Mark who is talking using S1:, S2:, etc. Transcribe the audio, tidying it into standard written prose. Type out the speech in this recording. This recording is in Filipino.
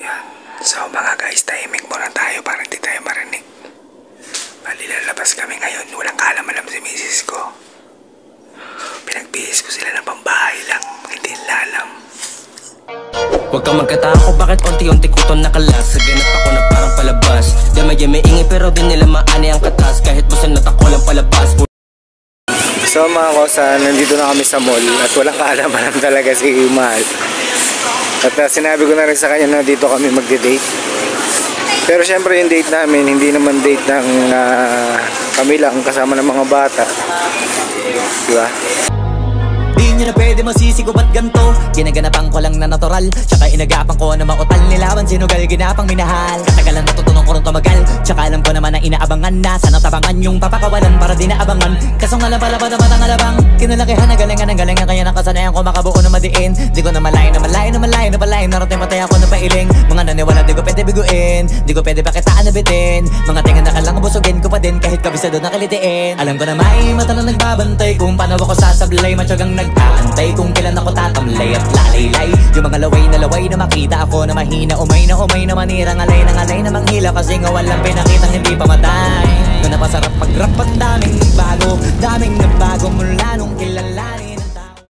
S1: Yan. So mga guys, tahimik muna tayo para hindi tayo marinig. Bali lalabas kami ngayon, walang kaalam-alam si misis ko. Pinagbihis ko sila ng pambahay lang, hindi nila alam.
S2: Huwag kang magkatako, bakit unti-unti kuton nakalas. Saganap ako na parang palabas. Damay may ingi pero din nila maani ang katas. Kahit busan at ako lang palabas.
S1: So mga kosa, nandito na kami sa mall at walang kaalam-alam talaga si Mahal. At sinabi ko na rin sa kanya na dito kami magde-date. Pero syempre yung date namin, hindi naman date ng kami lang kasama ng mga bata. Diba?
S3: Di nyo na pwede masisigo ba't ganto? Ginaganapan ko lang na natural, tsaka inagapan ko na mautal. Nilaban sinugal, ginapang minahal. Katagalan natutunan ko rin tumagal, tsaka alam ko naman na inaabangan na. Sana tabangan yung papakawalan para di naabangan. Kaso nga lang pala ba naman ang alabang kinalakihan na galingan ng galingan. Kaya nakasanayan ko makabuo na madiin. Di ko na malayo na malayo na malayo na palayo. Narating matay ako na pailing. Mga naniwala di ko pwede biguin, di ko pwede pakitaan na bitin. Mga tingan na kalang busugin ko pa din kahit kabisado na kalitiin. Alam ko na may mata na nagbabantay kung paano ako sasablay. Matyagang nag-aantay kung kailan ako tatamlay at lalaylay. Yung mga laway na makita ako na mahina. Umay na manira, ngalay na manghila. Kasi nga walang pinakitang hindi pamatay. Na napasarap pag-rap at daming nagbago mula nung kilalanin.